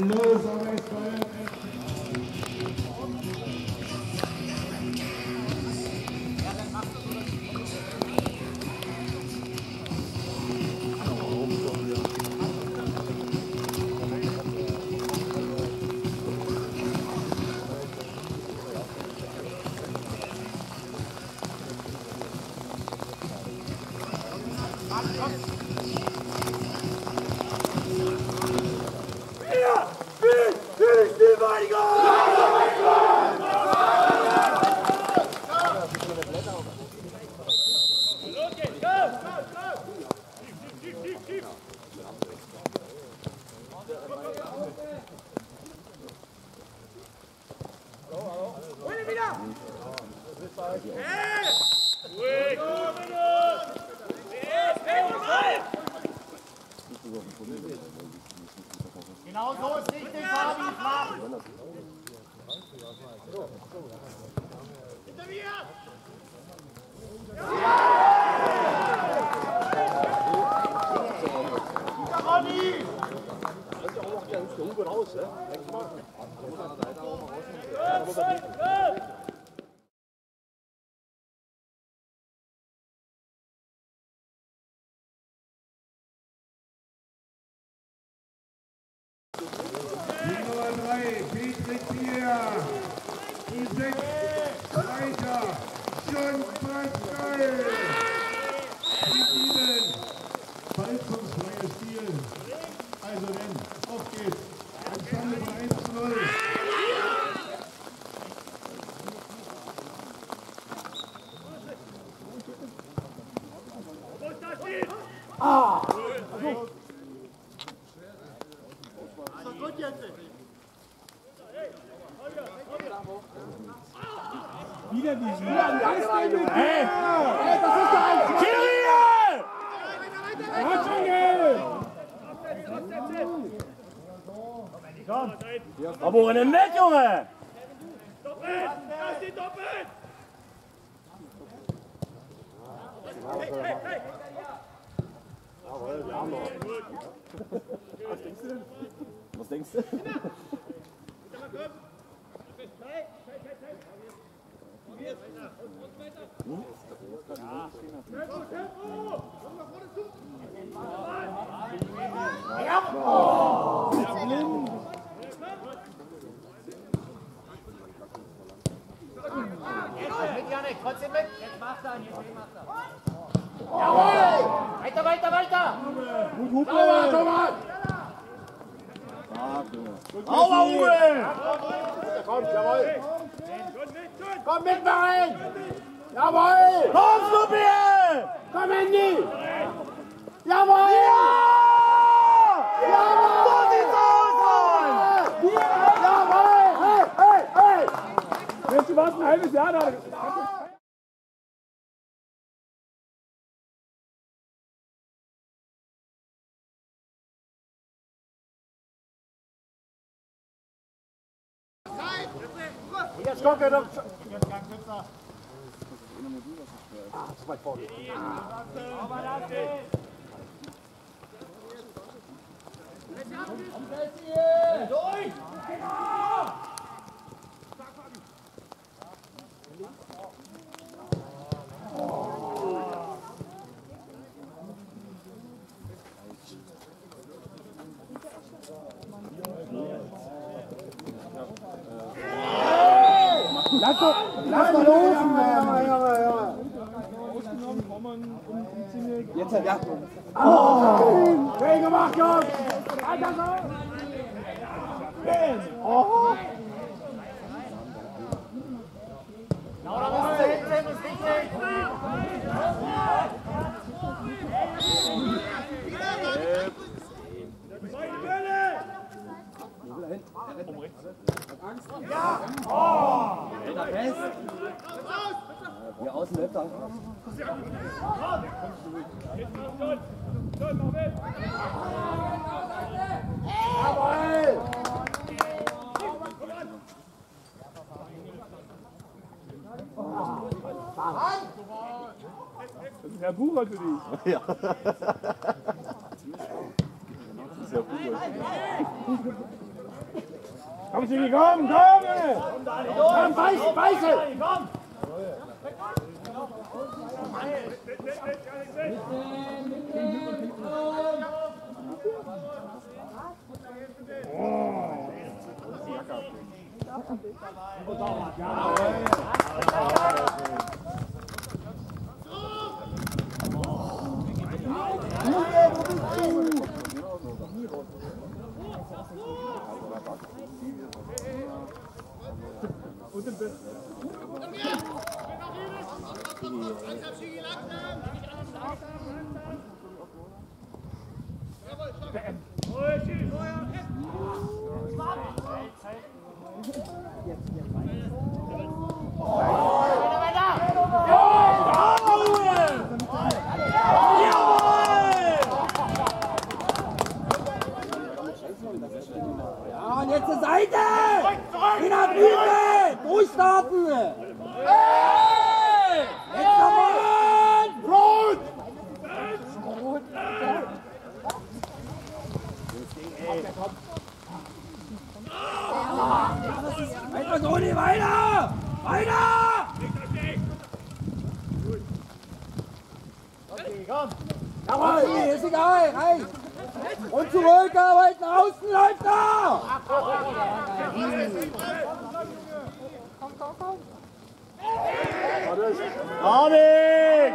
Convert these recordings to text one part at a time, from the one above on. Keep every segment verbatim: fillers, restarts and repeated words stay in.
null Sommersfeier. Genau so ist richtig, Fabi, flach. Hinter mir! Hinter Ronny! Das ist ja auch der Hugo raus, ne? Denkst du mal? Da muss er an der Seite auch mal raus. Die Nummer drei, Petrik vier. Die sechs, weiter, John Pascal. Die sieben, verletzungsfreies Spiel. Also wenn, auf geht's. Ein Stand von eins zu null. Ah! Also. Gut jetzt. Wieder diesen. Hey! Hey, das ist der Einzige! Kirill! Ratschengel! Aber einen weg, Junge! Doppelt! Das ist doppelt! Hey, hey, hey! Jawohl, wir haben noch. Was denkst du denn? Was denkst du? Mit Janik, trotzdem mit. Jetzt macht er, jetzt macht er. Jawohl! Weiter, weiter, weiter! Gut, Hupe! Komm mal! Aua, Uwe! Komm, jawohl! Komm mit, Marin! Jawohl! Komm, Schnuppi! Komm, Andy! Jawohl! Ja! Jawohl! So sieht's aus, Mann! Jawohl! Hey, hey, hey! Mensch, du warst ein halbes Jahr da. Jetzt kommt er noch. Ah, zu weit vorne. Durch! Lass doch, lass doch los! Ausgenommen, kommen und umzingelt. Jetzt, ja. Oh! Schön gemacht, Jungs! Weiter so! Oh! Lauter bist du hinten, ist richtig! Ja! Oh! Hält er fest. Hier außen läuft er. Jawohl! Das ist Herr Bucher für dich. Ja. Das ist Herr Bucher. Komm, Sigi, komm, komm! Komm, beißen, beißen! Komm! Ja, und jetzt zur Seite! In der Bühne! Durchstarten! Hey! Jetzt nochmal! Rot! Weiter, Toni, weiter! Weiter! Jawohl, ist egal, reicht! Und zurückarbeiten, außen läuft da! Komm, komm, komm! David!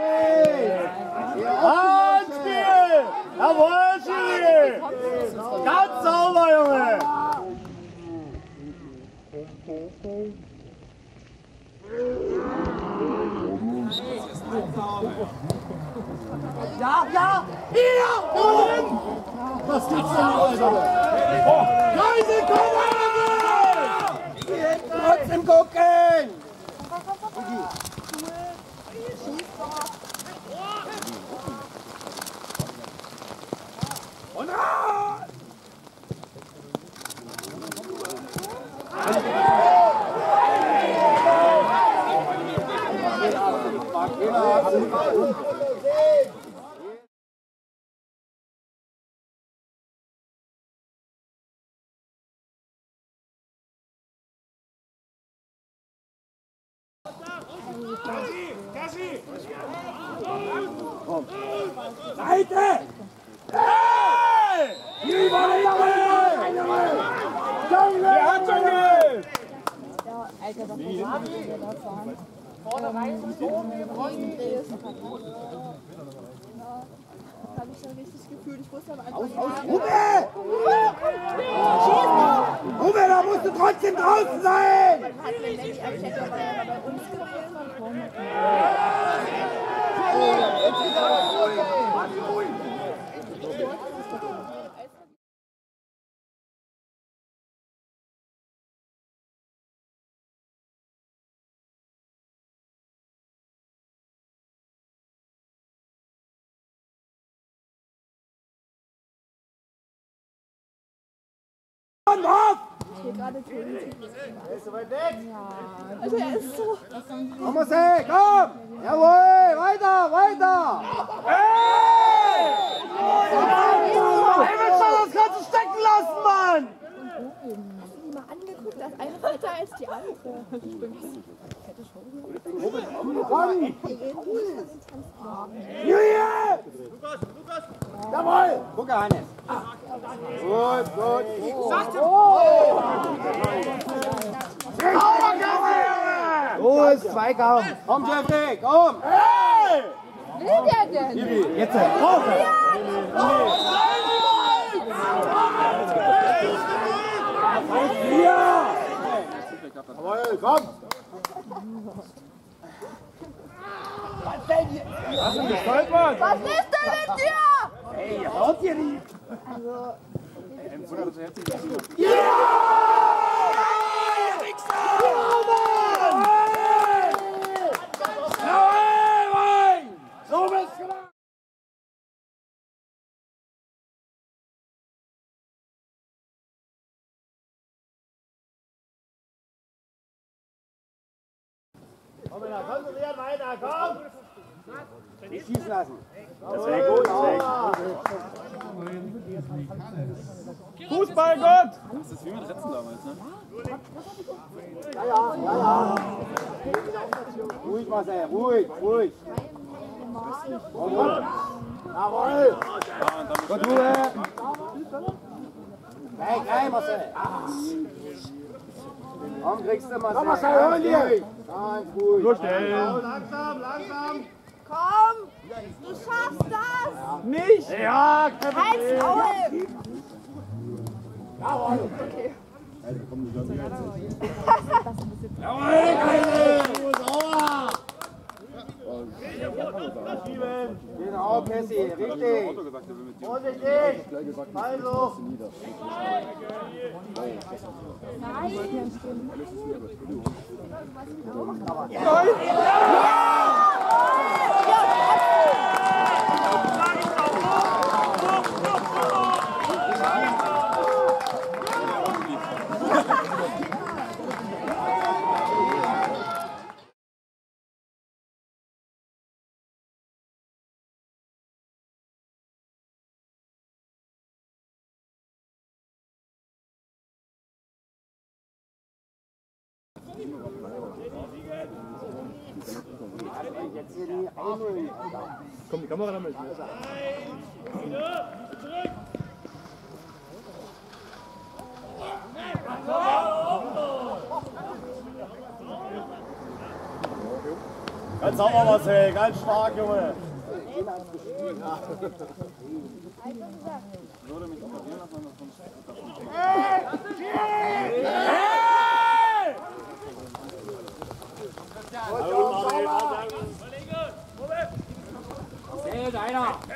Handspiel! Jawohl, Schiri! Ganz sauber, Junge! Ja, ja! Hier! Oben! Was gibt's denn, Alter? Drei Sekunden! Trotzdem gucken! Und raus! Seite! Hey! Hier überlegen! Der hat schon geht! Ja, Alter, das ist ja da fahren. Vorne rein, so gegen Drehs. Das habe ich schon richtig gefühlt. Ich wusste aber einfach nicht. Rube! Rube, da musst du trotzdem draußen sein! Man hat den Lenny erkennt, aber er war bei uns gewesen. Hier gerade Toni. Also er ist so. Komm, Marcel, komm! Jawohl, weiter, weiter! Hey! Ey, willst du das Ganze stecken lassen, Mann? Hast du ihn mal angeguckt? Da ist eine fetter als die andere. Julia! Jawohl! Guck, Hannes. Gut, gut. Los, Zweikampf. Komm, Jeffrey, komm. Hey! Will der denn? Jetzt, raus. Ja! Jawohl, komm! Hast du gestolpert? Was ist denn mit dir? Ey, haut ihr nicht! Also, Ja! Ihr Wichser! Ja, Mann! Jawohl, Mann! So wird's gemacht! Komm, Männer, konzentrieren weiter, komm! Nicht schießen lassen. Das wäre gut, das wäre gut. Fußball, Gott! ist wie mit Retzen damals, ne? Ja, ja, ja, ja. Ruhig, Marcel, ruhig, ruhig. Jawohl. Jawohl. Gut, Ruhe. Hey, hey, Marcel. Komm, kriegst du, Marcel. Komm, Marcel, hör dir. Ganz ruhig. Nur schnell. Langsam, langsam. Komm, du schaffst das. Nicht! Ja, Hals, Maul. Jawohl. Okay. Jawohl, Geile! Genau, Pessi, richtig. Vorsichtig. Also. Jetzt hier die Arme. Komm, die Kamera damit. Ganz sauber, Marcel, ganz stark, Junge. Zählt einer.